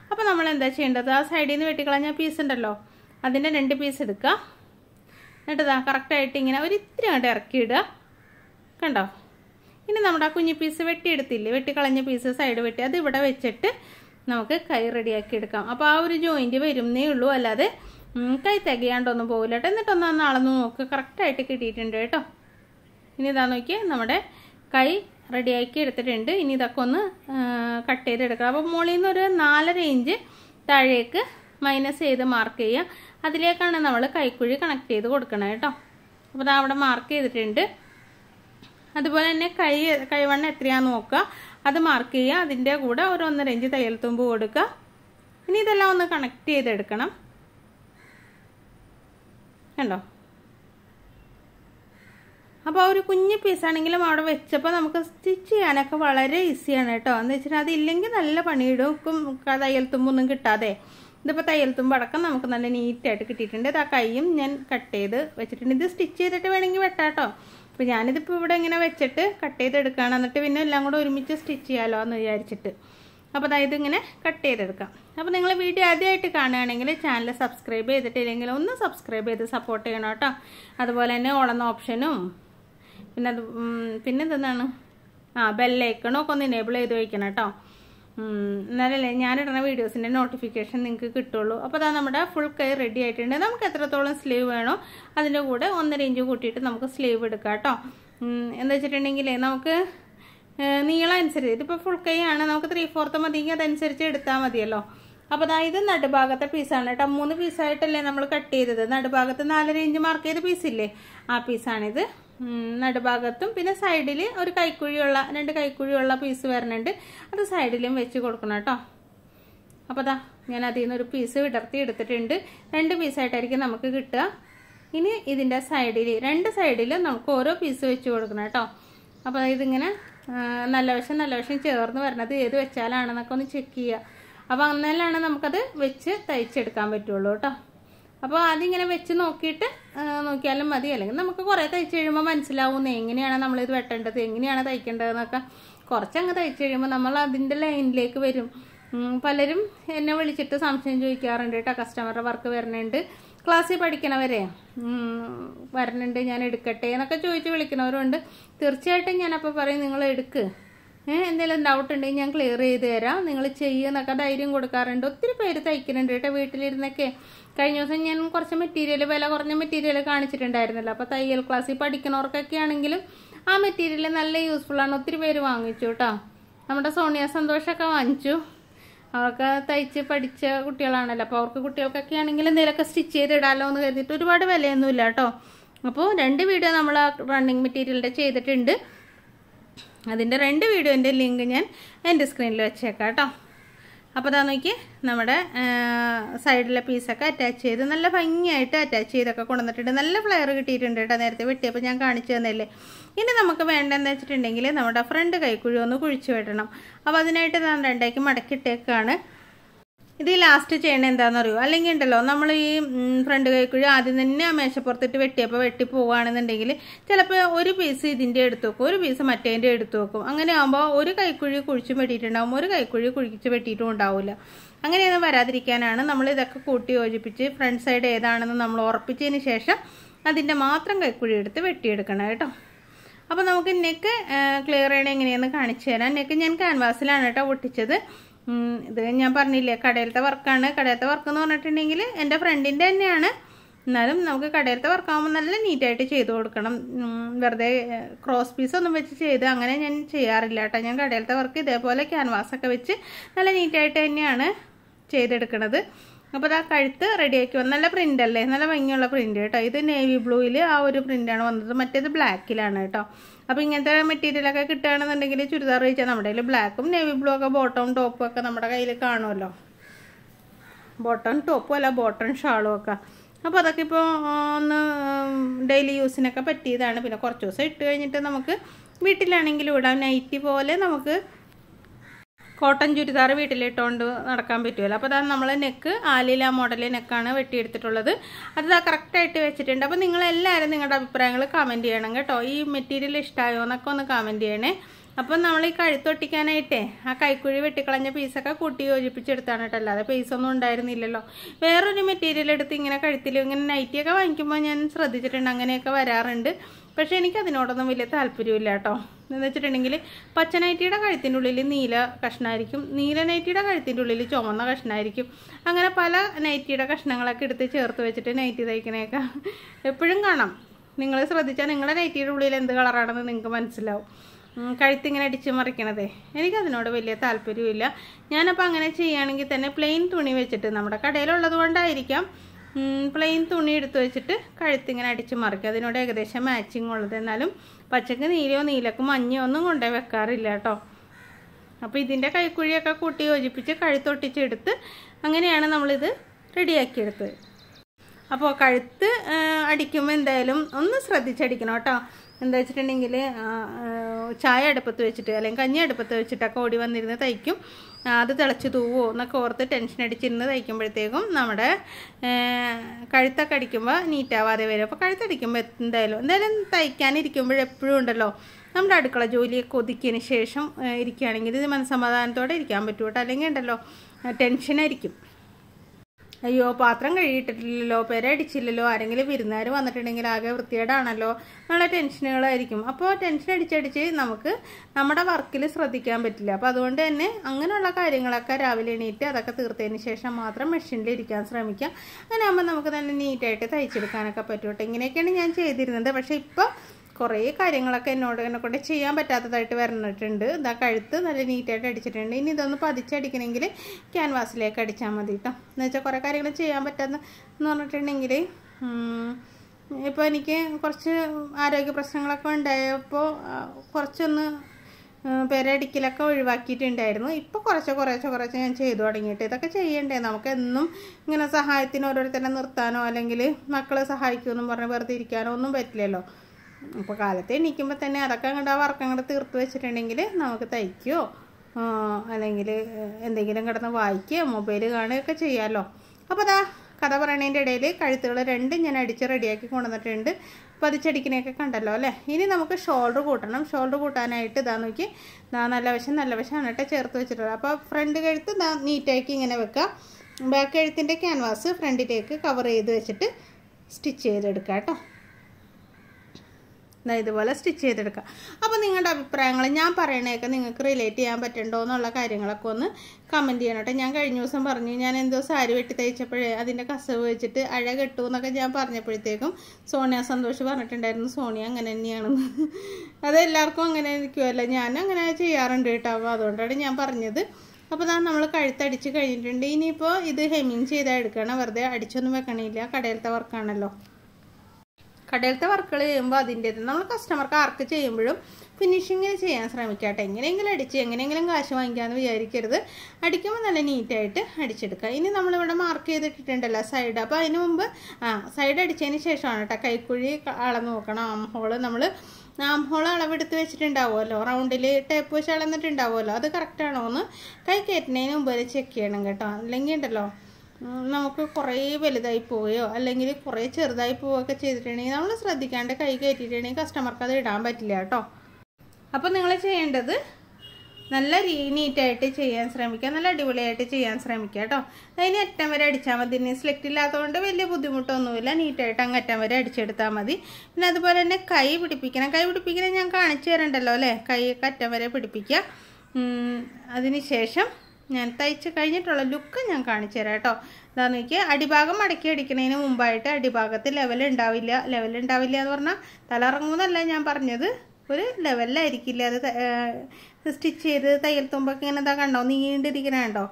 അപ്പോൾ നമ്മൾ എന്താ ചെയ്യേണ്ടത്, ആ സൈഡിൽ നിന്ന് വെട്ടിക്കളഞ്ഞ പീസ് ഉണ്ടല്ലോ അതിൻ്റെ രണ്ട് പീസ് എടുക്കുക. എന്നിട്ട് ഇതാ കറക്റ്റായിട്ട് ഇങ്ങനെ ഒരു ഇത്തിരി അങ്ങോട്ട് ഇറക്കിയിടുക. കണ്ടോ? ഇനി നമ്മുടെ ആ കുഞ്ഞു പീസ് വെട്ടിയെടുത്തില്ലേ, വെട്ടിക്കളഞ്ഞ പീസ് സൈഡ് വെട്ടി അത് ഇവിടെ വെച്ചിട്ട് നമുക്ക് കൈ റെഡിയാക്കി എടുക്കാം. അപ്പോൾ ആ ഒരു ജോയിൻറ്റ് വരുന്നേ ഉള്ളൂ, അല്ലാതെ കൈ തികയാണ്ടൊന്നും പോകില്ല കേട്ടോ. എന്നിട്ടൊന്ന് നാളെന്ന് നോക്ക്, കറക്റ്റായിട്ട് കിട്ടിയിട്ടുണ്ട് കേട്ടോ. ഇനി ഇതാ നോക്കി നമ്മുടെ കൈ റെഡിയാക്കി എടുത്തിട്ടുണ്ട്. ഇനി ഇതൊക്കെ ഒന്ന് കട്ട് ചെയ്തെടുക്കാം. അപ്പോൾ മുകളിൽ നിന്ന് ഒരു നാലര ഇഞ്ച് താഴേക്ക് മൈനസ് ചെയ്ത് മാർക്ക് ചെയ്യുക. അതിലേക്കാണ് നമ്മൾ കൈക്കുഴി കണക്ട് ചെയ്ത് കൊടുക്കണം കേട്ടോ. അപ്പോൾ ഇതാ അവിടെ മാർക്ക് ചെയ്തിട്ടുണ്ട്. അതുപോലെ തന്നെ കൈ കൈവണ്ണം എത്രയാണെന്ന് നോക്കുക, അത് മാർക്ക് ചെയ്യുക. അതിൻ്റെ കൂടെ ഒരു ഒന്നര ഇഞ്ച് തയ്യൽ തുമ്പ് കൊടുക്കുക. ഇനി ഇതെല്ലാം ഒന്ന് കണക്ട് ചെയ്തെടുക്കണം. കണ്ടോ? അപ്പോൾ ഒരു കുഞ്ഞ് പീസാണെങ്കിലും അവിടെ വെച്ചപ്പോൾ നമുക്ക് സ്റ്റിച്ച് ചെയ്യാനൊക്കെ വളരെ ഈസിയാണ് കേട്ടോ. എന്ന് വെച്ചിട്ട് അതില്ലെങ്കിൽ നല്ല പണിയിടും, തയ്യൽ തുമ്പൊന്നും കിട്ടാതെ. ഇതിപ്പോൾ തയ്യൽ തുമ്പ് അടക്കം നമുക്ക് നല്ല നീറ്റായിട്ട് കിട്ടിയിട്ടുണ്ട്. ഇത് ആ കൈയും ഞാൻ കട്ട് ചെയ്ത് വെച്ചിട്ടുണ്ട്. ഇത് സ്റ്റിച്ച് ചെയ്തിട്ട് വേണമെങ്കിൽ വെട്ടാം കേട്ടോ. അപ്പോൾ ഞാനിതിപ്പോൾ ഇവിടെ ഇങ്ങനെ വെച്ചിട്ട് കട്ട് ചെയ്തെടുക്കുകയാണ്. എന്നിട്ട് പിന്നെ എല്ലാം കൂടെ ഒരുമിച്ച് സ്റ്റിച്ച് ചെയ്യാമല്ലോ എന്ന് വിചാരിച്ചിട്ട്. അപ്പോൾ അതായത് ഇങ്ങനെ കട്ട് ചെയ്തെടുക്കാം. അപ്പോൾ നിങ്ങൾ വീഡിയോ ആദ്യമായിട്ട് കാണുകയാണെങ്കിൽ ചാനൽ സബ്സ്ക്രൈബ് ചെയ്തിട്ടില്ലെങ്കിൽ ഒന്ന് സബ്സ്ക്രൈബ് ചെയ്ത് സപ്പോർട്ട് ചെയ്യണം കേട്ടോ. അതുപോലെ തന്നെ ഓളുന്ന ഓപ്ഷനും പിന്നെ അത് പിന്നെ എന്താണ് ആ ബെല്ലൈക്കണും ഒക്കെ ഒന്ന് എനേബിൾ ചെയ്ത് വയ്ക്കണം കേട്ടോ. എന്നാലല്ലേ ഞാനിടുന്ന വീഡിയോസിൻ്റെ നോട്ടിഫിക്കേഷൻ നിങ്ങൾക്ക് കിട്ടുള്ളൂ. അപ്പോൾ അതാ നമ്മുടെ ഫുൾ കൈ റെഡി ആയിട്ടുണ്ട്. നമുക്ക് എത്രത്തോളം സ്ലീവ് വേണോ അതിൻ്റെ കൂടെ ഒന്നര ഇഞ്ച് കൂട്ടിയിട്ട് നമുക്ക് സ്ലീവ് എടുക്കാം കേട്ടോ. എന്താ വെച്ചിട്ടുണ്ടെങ്കിൽ നമുക്ക് നീളം അനുസരിച്ച് ഇതിപ്പോൾ ഫുൾ കൈ ആണ്, നമുക്ക് ത്രീ ഫോർത്ത് മതിയെങ്കിൽ അതനുസരിച്ച് എടുത്താൽ മതിയല്ലോ. അപ്പോൾ അതായത് നടുഭാഗത്തെ പീസാണ് കേട്ടോ. മൂന്ന് പീസായിട്ടല്ലേ നമ്മൾ കട്ട് ചെയ്തത്. നടുഭാഗത്ത് നാലര ഇഞ്ച് മാർക്ക് ചെയ്ത പീസില്ലേ, ആ പീസാണിത്. നടുഭാഗത്തും പിന്നെ സൈഡിൽ ഒരു കൈക്കുഴിയുള്ള രണ്ട് കൈക്കുഴിയുള്ള പീസ് വരുന്നുണ്ട്, അത് സൈഡിലും വെച്ച് കൊടുക്കണം കേട്ടോ. അപ്പോൾ അതാ ഞാൻ അതിൽ നിന്നൊരു പീസ് വിടർത്തി എടുത്തിട്ടുണ്ട്. രണ്ട് പീസായിട്ടായിരിക്കും നമുക്ക് കിട്ടുക. ഇനി ഇതിൻ്റെ സൈഡിൽ രണ്ട് സൈഡിലും നമുക്ക് ഓരോ പീസ് വെച്ച് കൊടുക്കണം കേട്ടോ. അപ്പോൾ ഇതിങ്ങനെ നല്ല വശം നല്ല വശം ചേർന്ന് വരണത് ഏത് വെച്ചാലാണെന്നൊക്കെ ഒന്ന് ചെക്ക് ചെയ്യുക. അപ്പോൾ അന്നേലാണ് നമുക്കത് വെച്ച് തയ്ച്ചെടുക്കാൻ പറ്റുള്ളൂ കേട്ടോ. അപ്പോൾ അതിങ്ങനെ വെച്ച് നോക്കിയിട്ട് നോക്കിയാലും മതി. അല്ലെങ്കിൽ നമുക്ക് കുറേ തയ്ച്ച് കഴിയുമ്പോൾ മനസ്സിലാവും എങ്ങനെയാണ് നമ്മളിത് വെട്ടേണ്ടത്, എങ്ങനെയാണ് തയ്ക്കേണ്ടതെന്നൊക്കെ. കുറച്ചങ്ങ് തയ്ച്ച് കഴിയുമ്പോൾ നമ്മൾ അതിൻ്റെ ലൈനിലേക്ക് വരും. പലരും എന്നെ വിളിച്ചിട്ട് സംശയം ചോദിക്കാറുണ്ട് കേട്ടോ. കസ്റ്റമറുടെ വർക്ക് വരുന്നുണ്ട്, ക്ലാസ്സിൽ പഠിക്കണവരെ വരുന്നുണ്ട്, ഞാൻ എടുക്കട്ടെ എന്നൊക്കെ ചോദിച്ച് വിളിക്കുന്നവരുണ്ട്. തീർച്ചയായിട്ടും ഞാനപ്പോൾ പറയും നിങ്ങൾ എടുക്ക്, ഏഹ് എന്തെങ്കിലും ഡൗട്ട് ഉണ്ടെങ്കിൽ ഞാൻ ക്ലിയർ ചെയ്ത് തരാം, നിങ്ങൾ ചെയ്യുന്നൊക്കെ ധൈര്യം കൊടുക്കാറുണ്ട്. ഒത്തിരി പേര് തയ്ക്കുന്നുണ്ട് കേട്ടോ വീട്ടിലിരുന്നൊക്കെ. കഴിഞ്ഞ ദിവസം ഞാൻ കുറച്ച് മെറ്റീരിയൽ വില കുറഞ്ഞ മെറ്റീരിയൽ കാണിച്ചിട്ടുണ്ടായിരുന്നല്ലോ. അപ്പോൾ തയ്യൽ ക്ലാസ്സിൽ പഠിക്കുന്നവർക്കൊക്കെ ആണെങ്കിലും ആ മെറ്റീരിയൽ നല്ല യൂസ്ഫുള്ളാണ്. ഒത്തിരി പേര് വാങ്ങിച്ചു കേട്ടോ. നമ്മുടെ സോണിയ സന്തോഷമൊക്കെ വാങ്ങിച്ചു. അവർക്ക് തയ്ച്ച് പഠിച്ച കുട്ടികളാണല്ലോ. അപ്പോൾ അവർക്ക് കുട്ടികൾക്കൊക്കെ ആണെങ്കിൽ എന്തെങ്കിലുമൊക്കെ സ്റ്റിച്ച് ചെയ്തിടാമല്ലോ എന്ന് കരുതിയിട്ട് ഒരുപാട് വിലയൊന്നുമില്ല കേട്ടോ. അപ്പോൾ രണ്ട് വീഡിയോ നമ്മൾ റണ്ണിങ് മെറ്റീരിയലിൻ്റെ ചെയ്തിട്ടുണ്ട്. അതിൻ്റെ രണ്ട് വീഡിയോൻ്റെ ലിങ്ക് ഞാൻ എൻ്റെ സ്ക്രീനിൽ വെച്ചേക്കാം കേട്ടോ. അപ്പോൾ അതാ നോക്കി നമ്മുടെ സൈഡിലെ പീസൊക്കെ അറ്റാച്ച് ചെയ്ത് നല്ല ഭംഗിയായിട്ട് അറ്റാച്ച് ചെയ്തൊക്കെ കൊണ്ടുവന്നിട്ടുണ്ട്. നല്ല ഫ്ലെയർ കിട്ടിയിട്ടുണ്ട് കേട്ടോ. നേരത്തെ വെട്ടിയപ്പോൾ ഞാൻ കാണിച്ചു തന്നല്ലേ. ഇനി നമുക്ക് വേണ്ടതെന്ന് വെച്ചിട്ടുണ്ടെങ്കിൽ നമ്മുടെ ഫ്രണ്ട് കൈക്കുഴി ഒന്ന് കുഴിച്ച് വെട്ടണം. അപ്പോൾ അതിനായിട്ട് ഞാൻ രണ്ടേക്ക് മടക്കിയിട്ടേക്കാണ്. ഇത് ലാസ്റ്റ് ചെയ്യണത് എന്താണെന്ന് അറിയുമോ? അല്ലെങ്കിൽ ഉണ്ടല്ലോ നമ്മൾ ഈ ഫ്രണ്ട് കൈക്കുഴി ആദ്യം തന്നെ മേശപ്പുറത്തിട്ട് വെട്ടിയപ്പോൾ വെട്ടി പോവുകയാണെന്നുണ്ടെങ്കിൽ ചിലപ്പോൾ ഒരു പീസ് ഇതിൻ്റെ എടുത്ത് വെക്കും, ഒരു പീസ് മറ്റേതിൻ്റെ എടുത്ത് വെക്കും. അങ്ങനെ ആകുമ്പോൾ ഒരു കൈക്കുഴി കുഴിച്ച് വെട്ടിയിട്ടുണ്ടാകും, ഒരു കൈക്കുഴി കുഴിച്ച് വെട്ടിയിട്ടും ഉണ്ടാവില്ല. അങ്ങനെയൊന്നും വരാതിരിക്കാനാണ് നമ്മൾ ഇതൊക്കെ കൂട്ടി യോജിപ്പിച്ച് ഫ്രണ്ട് സൈഡ് ഏതാണെന്ന് നമ്മൾ ഉറപ്പിച്ചതിന് ശേഷം അതിൻ്റെ മാത്രം കൈക്കുഴി എടുത്ത് വെട്ടിയെടുക്കണം കേട്ടോ. അപ്പോൾ നമുക്ക് നെക്ക് ക്ലിയർ ചെയ്യണം എങ്ങനെയാണെന്ന് കാണിച്ചു തരാം. നെക്ക് ഞാൻ ക്യാൻവാസിലാണ് കേട്ടോ ഒട്ടിച്ചത്. ഇത് ഞാൻ പറഞ്ഞില്ലേ കടയിലത്തെ വർക്കാണ്. കടയിലത്തെ വർക്ക് എന്ന് പറഞ്ഞിട്ടുണ്ടെങ്കിൽ എൻ്റെ ഫ്രണ്ടിൻ്റെ തന്നെയാണ്. എന്നാലും നമുക്ക് കടയിലത്തെ വർക്കാകുമ്പോൾ നല്ല നീറ്റായിട്ട് ചെയ്ത് കൊടുക്കണം. വെറുതെ ക്രോസ് പീസ് ഒന്നും വെച്ച് ചെയ്ത് അങ്ങനെ ഞാൻ ചെയ്യാറില്ല കേട്ടോ. ഞാൻ കടയിലത്തെ വർക്ക് ഇതേപോലെ ക്യാൻവാസൊക്കെ വെച്ച് നല്ല നീറ്റായിട്ട് തന്നെയാണ് ചെയ്തെടുക്കുന്നത്. അപ്പോൾ ആ കഴുത്ത് റെഡിയാക്കി വന്ന നല്ല പ്രിൻ്റ് അല്ലേ, നല്ല ഭംഗിയുള്ള പ്രിൻ്റ് കേട്ടോ. ഇത് നേവി ബ്ലൂവിൽ ആ ഒരു പ്രിൻ്റാണ് വന്നത്, മറ്റേത് ബ്ലാക്കിലാണ് കേട്ടോ. അപ്പോൾ ഇങ്ങനത്തെ മെറ്റീരിയലൊക്കെ കിട്ടുകയാണെന്നുണ്ടെങ്കിൽ ചുരിദാർ കഴിച്ചാൽ നമ്മുടെ കയ്യിൽ ബ്ലാക്കും നേവി ബ്ലൂ ഒക്കെ ബോട്ടവും ടോപ്പും ഒക്കെ നമ്മുടെ കയ്യിൽ കാണുമല്ലോ. ബോട്ടം ടോപ്പും അല്ല ബോട്ടം ഷാളും ഒക്കെ. അപ്പോൾ അതൊക്കെ ഇപ്പോൾ ഒന്ന് ഡെയിലി യൂസിനൊക്കെ പറ്റിയതാണ്. പിന്നെ കുറച്ച് ദിവസം ഇട്ട് കഴിഞ്ഞിട്ട് നമുക്ക് വീട്ടിലാണെങ്കിലും ഇടാം. നൈറ്റി പോലെ നമുക്ക് കോട്ടൺ ചുരിദാർ വീട്ടിലിട്ടുകൊണ്ട് നടക്കാൻ പറ്റുമല്ലോ. അപ്പോൾ അതാണ് നമ്മൾ നെക്ക് ആലില മോഡൽ നെക്കാണ് വെട്ടിയെടുത്തിട്ടുള്ളത്. അത് കറക്റ്റായിട്ട് വെച്ചിട്ടുണ്ട്. അപ്പോൾ നിങ്ങളെല്ലാവരും നിങ്ങളുടെ അഭിപ്രായങ്ങൾ കമൻറ്റ് ചെയ്യണം കേട്ടോ. ഈ മെറ്റീരിയൽ ഇഷ്ടമായോ എന്നൊക്കെ ഒന്ന് കമൻറ്റ് ചെയ്യണേ. അപ്പം നമ്മൾ ഈ കഴുത്തൊട്ടിക്കാനായിട്ടേ ആ കൈക്കുഴി വെട്ടിക്കളഞ്ഞ പീസൊക്കെ കൂട്ടി യോജിപ്പിച്ചെടുത്താണ് കേട്ടോ, അല്ലാതെ പീസൊന്നും ഉണ്ടായിരുന്നില്ലല്ലോ. വേറൊരു മെറ്റീരിയൽ എടുത്ത് ഇങ്ങനെ കഴുത്തിൽ ഇങ്ങനെ നൈറ്റിയൊക്കെ വാങ്ങിക്കുമ്പോൾ ഞാൻ ശ്രദ്ധിച്ചിട്ടുണ്ട്, അങ്ങനെയൊക്കെ വരാറുണ്ട്. പക്ഷേ എനിക്ക് അതിനോടൊന്നും വലിയ താല്പര്യമില്ല കേട്ടോ. എന്ന് വെച്ചിട്ടുണ്ടെങ്കിൽ പച്ച നൈറ്റിയുടെ കഴുത്തിൻ്റെ ഉള്ളിൽ നീല കഷ്ണമായിരിക്കും, നീല നൈറ്റിയുടെ കഴുത്തിൻ്റെ ഉള്ളിൽ ചുമന്ന കഷ്ണമായിരിക്കും. അങ്ങനെ പല നൈറ്റിയുടെ കഷ്ണങ്ങളൊക്കെ എടുത്ത് ചേർത്ത് വെച്ചിട്ട് നൈറ്റി തയ്ക്കണേക്കെ എപ്പോഴും കാണാം. നിങ്ങൾ ശ്രദ്ധിച്ചാൽ നിങ്ങളുടെ നൈറ്റിയുടെ ഉള്ളിൽ എന്ത് കളറാണെന്ന് നിങ്ങൾക്ക് മനസ്സിലാവും. കഴുത്തിങ്ങനെ അടിച്ച് മറിക്കണതേ എനിക്കതിനോട് വലിയ താല്പര്യമില്ല. ഞാനപ്പോൾ അങ്ങനെ ചെയ്യുകയാണെങ്കിൽ തന്നെ പ്ലെയിൻ തുണി വെച്ചിട്ട്, നമ്മുടെ കടയിലുള്ളത് കൊണ്ടായിരിക്കാം, പ്ലെയിൻ തുണി എടുത്ത് വെച്ചിട്ട് കഴുത്തിങ്ങനെ അടിച്ച് മറിക്കുക. അതിനോട് ഏകദേശം മാച്ചിങ് ഉള്ളത്. എന്നാലും പച്ചക്ക് നീലയോ നീലക്ക് മഞ്ഞയോ ഒന്നും കൊണ്ടേ വെക്കാറില്ല കേട്ടോ. അപ്പോൾ ഇതിൻ്റെ കൈക്കുഴിയൊക്കെ കൂട്ടി യോജിപ്പിച്ച് കഴുത്തൊട്ടിച്ചെടുത്ത് അങ്ങനെയാണ് നമ്മളിത് റെഡിയാക്കിയെടുത്തത്. അപ്പോൾ കഴുത്ത് അടിക്കുമ്പോൾ എന്തായാലും ഒന്ന് ശ്രദ്ധിച്ചടിക്കണം കേട്ടോ. എന്താ വെച്ചിട്ടുണ്ടെങ്കിൽ ചായ അടുപ്പത്ത് വെച്ചിട്ട് അല്ലെങ്കിൽ കഞ്ഞി അടുപ്പത്ത് വെച്ചിട്ടൊക്കെ ഓടി വന്നിരുന്ന് തയ്ക്കും. അത് തിളച്ച് തൂവോ എന്നൊക്കെ ഓർത്ത് ടെൻഷൻ അടിച്ചിരുന്ന് തയ്ക്കുമ്പോഴത്തേക്കും നമ്മുടെ കഴുത്തൊക്കെ അടിക്കുമ്പോൾ നീറ്റാവാതെ വരും. അപ്പോൾ കഴുത്തടിക്കുമ്പോൾ എന്തായാലും എന്തായാലും തയ്ക്കാനിരിക്കുമ്പോഴെപ്പോഴും ഉണ്ടല്ലോ നമ്മുടെ അടുക്കള ജോലിയൊക്കെ ഒതുക്കിയതിന് ശേഷം ഇരിക്കുകയാണെങ്കിൽ ഇത് മനസ്സമാധാനത്തോടെ ഇരിക്കാൻ പറ്റും കേട്ടോ. അല്ലെങ്കിൽ ഉണ്ടല്ലോ ടെൻഷനായിരിക്കും. അയ്യോ പാത്രം കഴുകിയിട്ടിട്ടില്ലല്ലോ, പെര അടിച്ചില്ലല്ലോ, ആരെങ്കിലും വിരുന്നുകാർ വന്നിട്ടുണ്ടെങ്കിൽ ആകെ വൃത്തികേടാണല്ലോ, നല്ല ടെൻഷനുകളായിരിക്കും. അപ്പോൾ ടെൻഷൻ അടിച്ചടിച്ച് നമുക്ക് നമ്മുടെ വർക്കിൽ ശ്രദ്ധിക്കാൻ പറ്റില്ല. അപ്പോൾ അതുകൊണ്ട് തന്നെ അങ്ങനെയുള്ള കാര്യങ്ങളൊക്കെ രാവിലെ എണീറ്റ് അതൊക്കെ തീർത്തതിന് ശേഷം മാത്രം മെഷീനിൽ ഇരിക്കാൻ ശ്രമിക്കുക. അങ്ങനെ ആകുമ്പോൾ നമുക്ക് നല്ല നീറ്റായിട്ട് തയ്ച്ചെടുക്കാനൊക്കെ പറ്റും കേട്ടോ. ഇങ്ങനെയൊക്കെയാണ് ഞാൻ ചെയ്തിരുന്നത്. പക്ഷേ ഇപ്പോൾ കുറേ കാര്യങ്ങളൊക്കെ എന്നോട് എന്നെ കൊണ്ട് ചെയ്യാൻ പറ്റാത്തതായിട്ട് വരണിട്ടുണ്ട്. ഇതാ കഴുത്ത് നല്ല നീറ്റായിട്ട് അടിച്ചിട്ടുണ്ട്. ഇനി ഇതൊന്ന് പതിച്ചടിക്കണമെങ്കിൽ ക്യാൻവാസിലേക്ക് അടിച്ചാൽ മതി കേട്ടോ. എന്ന് വെച്ചാൽ കുറേ കാര്യങ്ങൾ ചെയ്യാൻ പറ്റാത്ത എന്ന് പറഞ്ഞിട്ടുണ്ടെങ്കിൽ ഇപ്പോൾ എനിക്ക് കുറച്ച് ആരോഗ്യ പ്രശ്നങ്ങളൊക്കെ ഉണ്ടായപ്പോൾ കുറച്ചൊന്ന് പെരടിക്കലൊക്കെ ഒഴിവാക്കിയിട്ടുണ്ടായിരുന്നു. ഇപ്പോൾ കുറച്ച് കുറച്ച് കുറച്ച് ഞാൻ ചെയ്തു തുടങ്ങിയിട്ട്. ഇതൊക്കെ ചെയ്യണ്ടേ, നമുക്ക് എന്നും ഇങ്ങനെ സഹായത്തിന് ഓരോരുത്തരെ നിർത്താനോ അല്ലെങ്കിൽ മക്കളെ സഹായിക്കുമെന്നും പറഞ്ഞ് വെറുതെ ഇരിക്കാനോ ഒന്നും പറ്റില്ലല്ലോ. അപ്പോൾ കാലത്ത് എണീക്കുമ്പോൾ തന്നെ അതൊക്കെ അങ്ങോട്ട് ആ വർക്ക് അങ്ങോട്ട് തീർത്ത് വെച്ചിട്ടുണ്ടെങ്കിൽ നമുക്ക് തയ്ക്കുകയോ അല്ലെങ്കിൽ എന്തെങ്കിലും കിടന്ന് വായിക്കുകയോ മൊബൈൽ കാണുകയൊക്കെ ചെയ്യാമല്ലോ. അപ്പോൾ അതാ കഥ പറയണതിൻ്റെ ഇടയിൽ കഴുത്തുകൾ രണ്ടും ഞാൻ അടിച്ച് റെഡിയാക്കി കൊണ്ടുവന്നിട്ടുണ്ട്. പതിച്ചടിക്കണയൊക്കെ കണ്ടല്ലോ അല്ലേ. ഇനി നമുക്ക് ഷോൾഡർ കൂട്ടണം. ഷോൾഡർ കൂട്ടാനായിട്ട് ഇതാ നോക്കി, ഇതാ നല്ല വശം നല്ല വശം എന്നിട്ട് ചേർത്ത് വെച്ചിട്ടുള്ളത്. അപ്പോൾ ഫ്രണ്ട് കഴുത്ത് ഇതാ നീറ്റാക്കി ഇങ്ങനെ വെക്കുക. ബാക്ക് കഴുത്തിൻ്റെ ക്യാൻവാസ് ഫ്രണ്ടിലേക്ക് കവർ ചെയ്ത് വെച്ചിട്ട് സ്റ്റിച്ച് ചെയ്തെടുക്കുക കേട്ടോ. ഇതുപോലെ സ്റ്റിച്ച് ചെയ്തെടുക്കാം. അപ്പോൾ നിങ്ങളുടെ അഭിപ്രായങ്ങൾ ഞാൻ പറയണതൊക്കെ നിങ്ങൾക്ക് റിലേറ്റ് ചെയ്യാൻ പറ്റുന്നുണ്ടോ എന്നുള്ള കാര്യങ്ങളൊക്കെ ഒന്ന് കമൻറ്റ് ചെയ്യണം കേട്ടോ. ഞാൻ കഴിഞ്ഞ ദിവസം പറഞ്ഞു ഞാൻ എന്തോ സാരി വെട്ടി തയ്ച്ചപ്പോഴേ അതിൻ്റെ കസവ് വെച്ചിട്ട് അഴ കെട്ടു എന്നൊക്കെ ഞാൻ പറഞ്ഞപ്പോഴത്തേക്കും സോണിയ സന്തോഷ് പറഞ്ഞിട്ടുണ്ടായിരുന്നു സോണിയ അങ്ങനെ തന്നെയാണെന്ന്. അതെല്ലാവർക്കും അങ്ങനെ ഇരിക്കുമല്ലോ, ഞാൻ അങ്ങനെ ചെയ്യാറുണ്ട് കേട്ടോ. അപ്പോൾ അതുകൊണ്ടാണ് ഞാൻ പറഞ്ഞത്. അപ്പോൾ ഇതാ നമ്മൾ കഴുത്തടിച്ച് കഴിഞ്ഞിട്ടുണ്ട്. ഇനിയിപ്പോൾ ഇത് ഹെമ്മിങ് ചെയ്താൽ എടുക്കണം. വെറുതെ അടിച്ചൊന്നും വെക്കണില്ല, കടയിലത്തെ വർക്കാണല്ലോ. കടയിലത്തെ വർക്കുകൾ ചെയ്യുമ്പോൾ അതിൻ്റേത് നമ്മൾ കസ്റ്റമർക്ക് ആർക്ക് ചെയ്യുമ്പോഴും ഫിനിഷിങ്ങിൽ ചെയ്യാൻ ശ്രമിക്കാട്ടെ. എങ്ങനെയെങ്കിലും അടിച്ച് എങ്ങനെയെങ്കിലും കാശ് വാങ്ങിക്കാമെന്ന് വിചാരിക്കരുത്. അടിക്കുമ്പോൾ നല്ല നീറ്റായിട്ട് അടിച്ചെടുക്കുക. ഇനി നമ്മളിവിടെ മാർക്ക് ചെയ്തിട്ടുണ്ടല്ലോ സൈഡ്. അപ്പോൾ അതിന് മുമ്പ് ആ സൈഡ് അടിച്ചതിന് ശേഷമാണ് കേട്ടോ കൈക്കുഴി അളന്ന് നോക്കണം. ആം ഹോള് നമ്മൾ ആം ഹോൾ അളവെടുത്ത് വെച്ചിട്ടുണ്ടാവുമല്ലോ, റൗണ്ടിൽ ടേപ്പ് വെച്ച് അളന്നിട്ടുണ്ടാവുമല്ലോ, അത് കറക്റ്റാണോ എന്ന് കൈ കയറ്റുന്നതിന് മുമ്പ് ചെക്ക് ചെയ്യണം കേട്ടോ. അല്ലെങ്കിൽ ഉണ്ടല്ലോ നമുക്ക് കുറേ വലുതായി പോവുകയോ അല്ലെങ്കിൽ കുറേ ചെറുതായി പോവുകയൊക്കെ ചെയ്തിട്ടുണ്ടെങ്കിൽ നമ്മൾ ശ്രദ്ധിക്കാണ്ട് കൈ കയറ്റിയിട്ടുണ്ടെങ്കിൽ കസ്റ്റമർക്ക് അത് ഇടാൻ പറ്റില്ല കേട്ടോ. അപ്പോൾ നിങ്ങൾ ചെയ്യേണ്ടത് നല്ല നീറ്റായിട്ട് ചെയ്യാൻ ശ്രമിക്കുക, നല്ല അടിപൊളിയായിട്ട് ചെയ്യാൻ ശ്രമിക്കുക കേട്ടോ. അതിന് അറ്റം വരെ അടിച്ചാൽ മതി. ഇനി സ്ലിറ്റ് ഇല്ലാത്തതുകൊണ്ട് വലിയ ബുദ്ധിമുട്ടൊന്നുമില്ല, നീറ്റായിട്ട് അങ്ങ് അറ്റം വരെ അടിച്ചെടുത്താൽ മതി. പിന്നെ അതുപോലെ തന്നെ കൈ പിടിപ്പിക്കണം. കൈ പിടിപ്പിക്കണം ഞാൻ കാണിച്ചു തരണ്ടല്ലോ അല്ലേ. കൈയൊക്കെ അറ്റം വരെ പിടിപ്പിക്കുക. അതിന് ശേഷം ഞാൻ തയ്ച്ച് കഴിഞ്ഞിട്ടുള്ള ലുക്ക് ഞാൻ കാണിച്ചു തരാം കേട്ടോ. എന്താണെന്ന് നോക്കിയാൽ അടിഭാഗം മടക്കി അടിക്കുന്നതിന് മുമ്പായിട്ട് അടിഭാഗത്ത് ലെവൽ ഉണ്ടാവില്ല. ലെവൽ ഉണ്ടാവില്ല എന്ന് പറഞ്ഞാൽ തല ഇറങ്ങുന്നതല്ല ഞാൻ പറഞ്ഞത്, ഒരു ലെവലിലായിരിക്കില്ല അത് സ്റ്റിച്ച് ചെയ്ത് തയ്യൽ തുമ്പൊക്കെ ഇങ്ങനെ എന്താ കണ്ടോ നീണ്ടിരിക്കണ കണ്ടോ.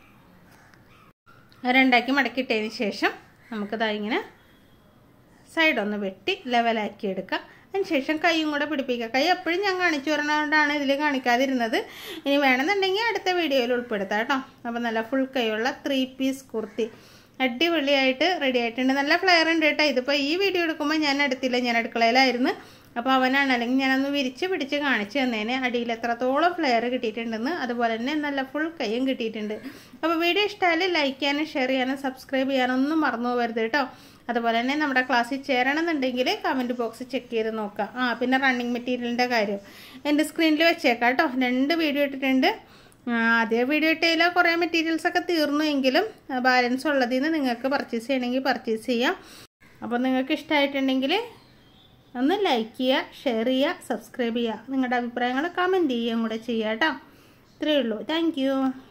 രണ്ടാക്കി മടക്കിയിട്ടതിന് ശേഷം നമുക്കിതാ ഇങ്ങനെ സൈഡൊന്ന് വെട്ടി ലെവലാക്കി എടുക്കാം. അതിനുശേഷം കൈയും കൂടെ പിടിപ്പിക്കുക. കൈ എപ്പോഴും ഞാൻ കാണിച്ചു വരുന്നതുകൊണ്ടാണ് ഇതിൽ കാണിക്കാതിരുന്നത്. ഇനി വേണമെന്നുണ്ടെങ്കിൽ അടുത്ത വീഡിയോയിൽ ഉൾപ്പെടുത്താം കേട്ടോ. അപ്പോൾ നല്ല ഫുൾ കൈയുള്ള ത്രീ പീസ് കുർത്തി അടിപൊളിയായിട്ട് റെഡി ആയിട്ടുണ്ട്. നല്ല ഫ്ലെയർ ഉണ്ട് കേട്ടോ. ഇതിപ്പോൾ ഈ വീഡിയോ എടുക്കുമ്പോൾ ഞാൻ എടുത്തില്ല, ഞാൻ അടുക്കളയിലായിരുന്നു. അപ്പോൾ അവനാണ്, അല്ലെങ്കിൽ ഞാനൊന്ന് വിരിച്ച് പിടിച്ച് കാണിച്ചു തന്നേനെ അടിയിൽ എത്രത്തോളം ഫ്ലെയർ കിട്ടിയിട്ടുണ്ടെന്ന്. അതുപോലെ തന്നെ നല്ല ഫുൾ കൈയും കിട്ടിയിട്ടുണ്ട്. അപ്പോൾ വീഡിയോ ഇഷ്ടമായാലും ലൈക്ക് ചെയ്യാനും ഷെയർ ചെയ്യാനും സബ്സ്ക്രൈബ് ചെയ്യാനൊന്നും മറന്നു പോകരുത് കേട്ടോ. അതുപോലെ തന്നെ നമ്മുടെ ക്ലാസ്സിൽ ചേരണമെന്നുണ്ടെങ്കിൽ കമൻറ്റ് ബോക്സ് ചെക്ക് ചെയ്ത് നോക്കാം. ആ പിന്നെ റണ്ണിങ് മെറ്റീരിയലിൻ്റെ കാര്യം എൻ്റെ സ്ക്രീനിൽ വെച്ചേക്കാം കേട്ടോ. രണ്ട് വീഡിയോ ഇട്ടിട്ടുണ്ട്. ആദ്യ വീഡിയോ ഇട്ടതിൽ കുറേ മെറ്റീരിയൽസൊക്കെ തീർന്നു എങ്കിലും ബാലൻസ് ഉള്ളതിൽ നിന്ന് നിങ്ങൾക്ക് പർച്ചേസ് ചെയ്യണമെങ്കിൽ പർച്ചേസ് ചെയ്യാം. അപ്പോൾ നിങ്ങൾക്ക് ഇഷ്ടമായിട്ടുണ്ടെങ്കിൽ ഒന്ന് ലൈക്ക് ചെയ്യുക, ഷെയർ ചെയ്യുക, സബ്സ്ക്രൈബ് ചെയ്യുക. നിങ്ങളുടെ അഭിപ്രായങ്ങൾ കമൻറ്റ് ചെയ്യുകയും കൂടെ ചെയ്യുക കേട്ടോ. ഇത്രയേ ഉള്ളൂ. താങ്ക്